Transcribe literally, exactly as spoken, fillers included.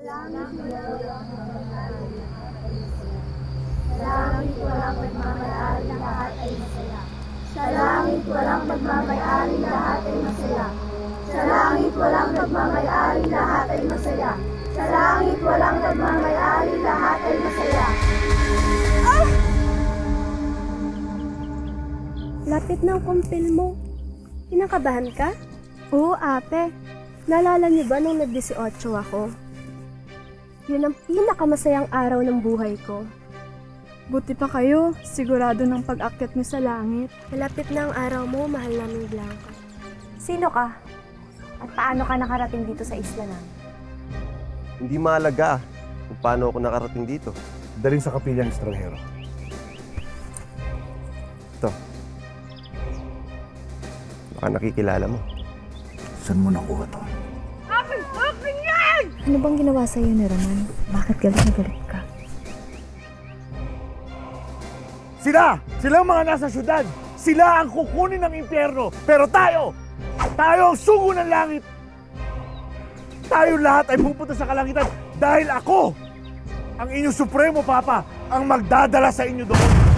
langit walang pagmamayari, lahat ay masaya. Sa langit walang pagmamayari, lahat ay masaya. Sa langit walang pagmamayari, lahat ay masaya. Sa langit walang pagmamayari, lahat ay masaya. Ah! Lapit ng kumpil mo. Kinakabahan ka? Oo, ate. Naalala niyo ba nung nag-eighteen ako? Yun ang pinakamasayang araw ng buhay ko. Buti pa kayo, sigurado ng pag-akyat niyo sa langit. Malapit na ang araw mo, mahal naming Blanca. Sino ka? At paano ka nakarating dito sa isla namin? Hindi mahalaga kung paano ako nakarating dito. Dalhin sa kapilyang estranghero. Ito. Baka nakikilala mo. Saan mo nakuha to? Akin! Akin yan! Ano bang ginawa sa'yo ni Roman? Bakit galit na galit ka? Sila! Sila ang mga nasa syudad! Sila ang kukunin ng impyerno! Pero tayo! Tayo ang sugo ng langit! Tayo lahat ay pupunta sa kalangitan dahil ako, ang inyong supremo papa, ang magdadala sa inyo doon.